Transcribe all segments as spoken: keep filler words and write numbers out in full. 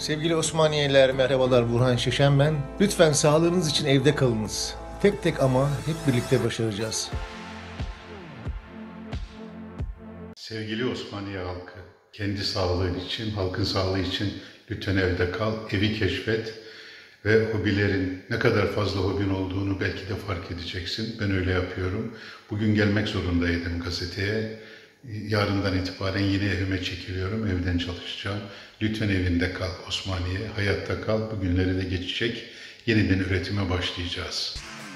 Sevgili Osmaniyeliler, merhabalar, Burhan Şişen ben. Lütfen sağlığınız için evde kalınız. Tek tek ama hep birlikte başaracağız. Sevgili Osmaniye halkı, kendi sağlığın için, halkın sağlığı için lütfen evde kal, evi keşfet ve hobilerin ne kadar fazla hobin olduğunu belki de fark edeceksin. Ben öyle yapıyorum. Bugün gelmek zorundaydım gazeteye. Yarından itibaren yine evime çekiliyorum, evden çalışacağım. Lütfen evinde kal Osmaniye, hayatta kal. Bu günleri de geçecek, yeniden üretime başlayacağız.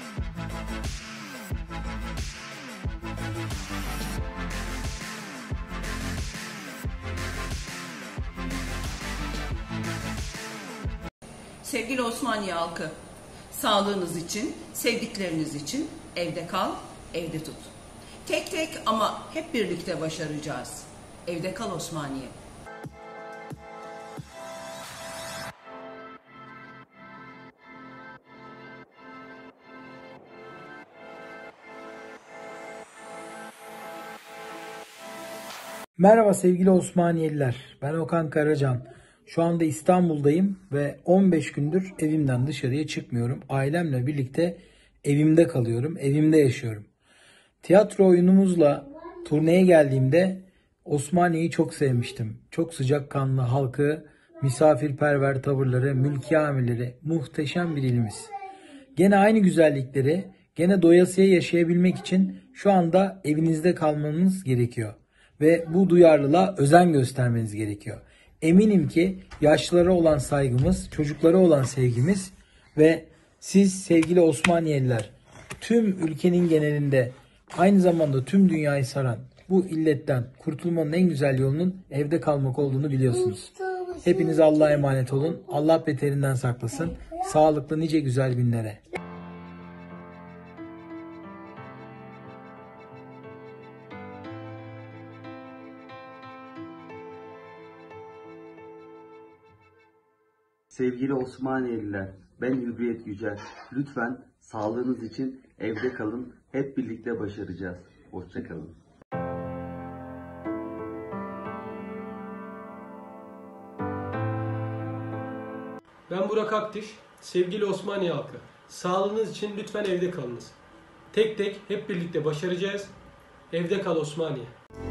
Sevgili Osmaniye halkı, sağlığınız için, sevdikleriniz için evde kal, evde tut. Tek tek ama hep birlikte başaracağız. Evde kal Osmaniye. Merhaba sevgili Osmaniyeliler, ben Okan Karacan. Şu anda İstanbul'dayım ve on beş gündür evimden dışarıya çıkmıyorum. Ailemle birlikte evimde kalıyorum, evimde yaşıyorum. Tiyatro oyunumuzla turneye geldiğimde Osmaniye'yi çok sevmiştim. Çok sıcakkanlı halkı, misafirperver tavırları, mülki amirleri, muhteşem bir ilimiz. Gene aynı güzellikleri, gene doyasıya yaşayabilmek için şu anda evinizde kalmanız gerekiyor. Ve bu duyarlılığa özen göstermeniz gerekiyor. Eminim ki yaşlılara olan saygımız, çocuklara olan sevgimiz ve siz sevgili Osmaniyeliler tüm ülkenin genelinde aynı zamanda tüm dünyayı saran bu illetten kurtulmanın en güzel yolunun evde kalmak olduğunu biliyorsunuz. Hepiniz Allah'a emanet olun. Allah beterinden saklasın. Sağlıklı nice güzel günlere. Sevgili Osmaniyeliler, ben Hürriyet Yücel. Lütfen sağlığınız için evde kalın, hep birlikte başaracağız. Hoşça kalın. Ben Burak Aktiş. Sevgili Osmaniye halkı, sağlığınız için lütfen evde kalınız. Tek tek hep birlikte başaracağız. Evde kal Osmaniye.